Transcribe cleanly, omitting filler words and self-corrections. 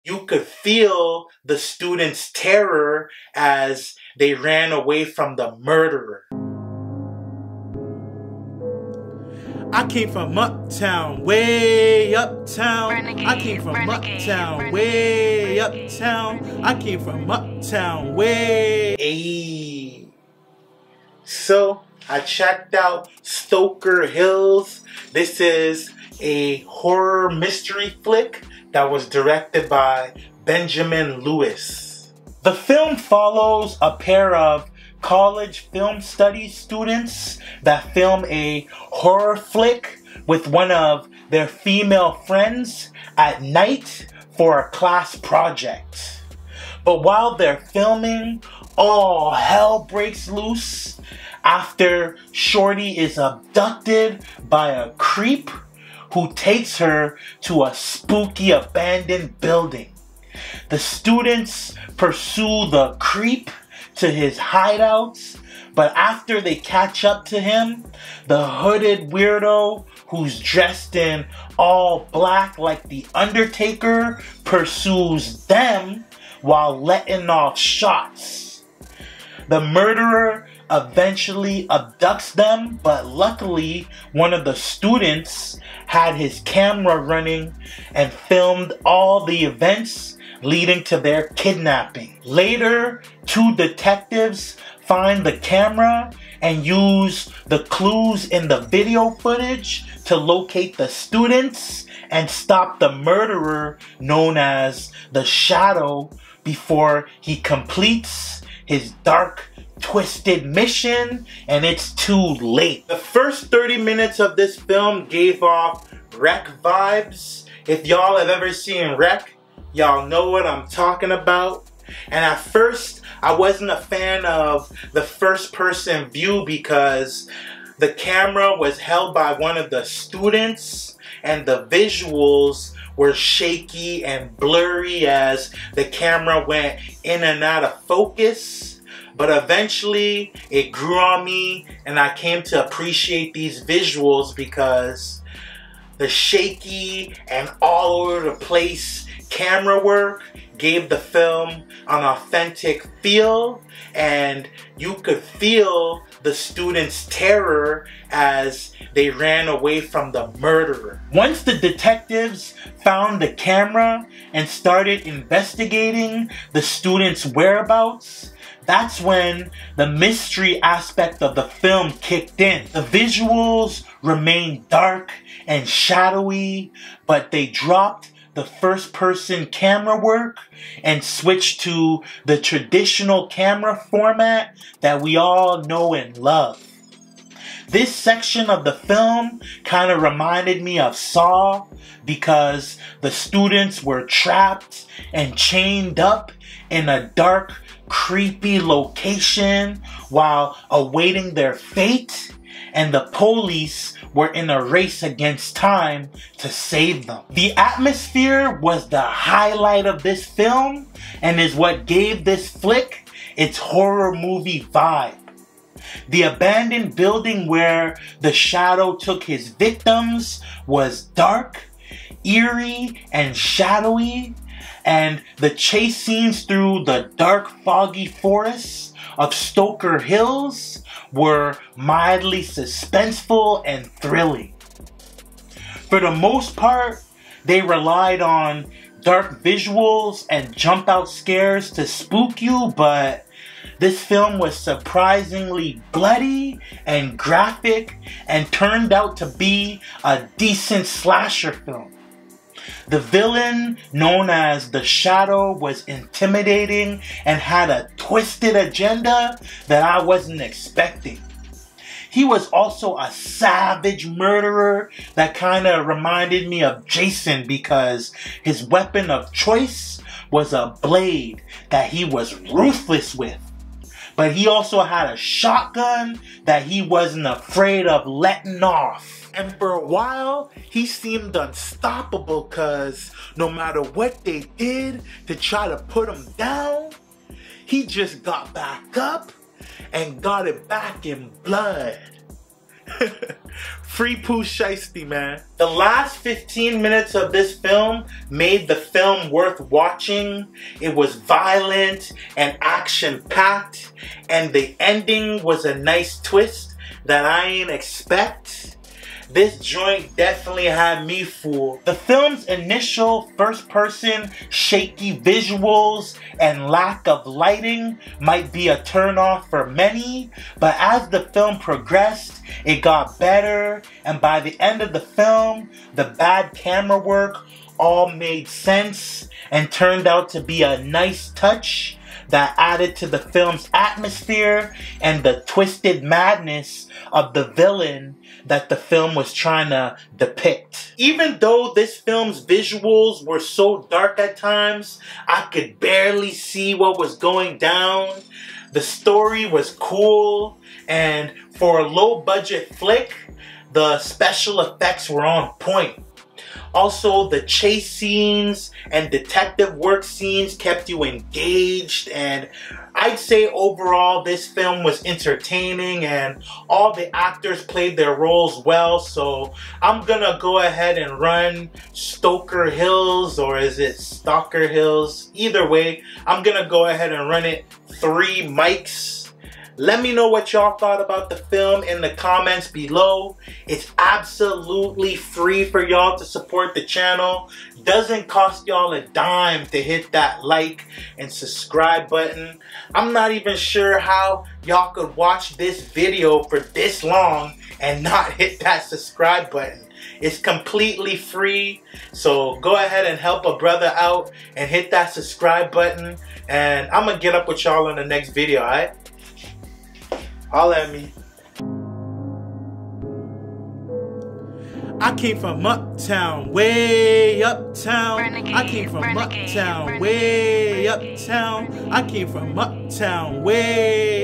You could feel the students' terror as they ran away from the murderer. I came from uptown, way uptown. Renegade, I came from renegade, uptown, renegade, way renegade, uptown. renegade. I came from uptown, way. Ayy. So I checked out Stoker Hills. This is a horror mystery flick that was directed by Benjamin Lewis. The film follows a pair of college film studies students that film a horror flick with one of their female friends at night for a class project. But while they're filming, all hell breaks loose after Shorty is abducted by a creep who takes her to a spooky abandoned building. The students pursue the creep to his hideouts, but after they catch up to him, the hooded weirdo who's dressed in all black like the Undertaker pursues them while letting off shots. The murderer eventually abducts them, but luckily one of the students had his camera running and filmed all the events leading to their kidnapping. Later, two detectives find the camera and use the clues in the video footage to locate the students and stop the murderer known as the Shadow before he completes his dark, twisted mission, and it's too late. The first 30 minutes of this film gave off Wreck vibes. If y'all have ever seen Wreck, y'all know what I'm talking about. And at first, I wasn't a fan of the first person view because the camera was held by one of the students and the visuals were shaky and blurry as the camera went in and out of focus. But eventually, it grew on me and I came to appreciate these visuals because the shaky and all over the place camera work gave the film an authentic feel, and you could feel the students' terror as they ran away from the murderer. Once the detectives found the camera and started investigating the students' whereabouts, that's when the mystery aspect of the film kicked in. The visuals remained dark and shadowy, but they dropped the first-person camera work and switched to the traditional camera format that we all know and love. This section of the film kind of reminded me of Saw because the students were trapped and chained up in a dark, creepy location while awaiting their fate, and the police were in a race against time to save them. The atmosphere was the highlight of this film and is what gave this flick its horror movie vibe. The abandoned building where the Shadow took his victims was dark, eerie, and shadowy, and the chase scenes through the dark, foggy forests of Stoker Hills were mildly suspenseful and thrilling. For the most part, they relied on dark visuals and jump out scares to spook you, but this film was surprisingly bloody and graphic and turned out to be a decent slasher film. The villain, known as the Shadow, was intimidating and had a twisted agenda that I wasn't expecting. He was also a savage murderer that kind of reminded me of Jason because his weapon of choice was a blade that he was ruthless with. But he also had a shotgun that he wasn't afraid of letting off. And for a while, he seemed unstoppable because no matter what they did to try to put him down, he just got back up and got it back in blood. Free Pooh Shiesty, man. The last 15 minutes of this film made the film worth watching. It was violent and action-packed, and the ending was a nice twist that I ain't expect. This joint definitely had me fooled. The film's initial first-person shaky visuals and lack of lighting might be a turnoff for many, but as the film progressed, it got better, and by the end of the film, the bad camera work all made sense and turned out to be a nice touch that added to the film's atmosphere and the twisted madness of the villain that the film was trying to depict. Even though this film's visuals were so dark at times, I could barely see what was going down. The story was cool, and for a low-budget flick, the special effects were on point. Also, the chase scenes and detective work scenes kept you engaged, and I'd say overall this film was entertaining and all the actors played their roles well, so I'm gonna go ahead and run Stoker Hills, or is it Stalker Hills? Either way, I'm gonna go ahead and run it 3 mics. Let me know what y'all thought about the film in the comments below. It's absolutely free for y'all to support the channel. Doesn't cost y'all a dime to hit that like and subscribe button. I'm not even sure how y'all could watch this video for this long and not hit that subscribe button. It's completely free, so go ahead and help a brother out and hit that subscribe button. And I'm gonna get up with y'all in the next video, alright? Holla at me. I came from uptown, way uptown. I came from uptown, way uptown. I came from uptown, way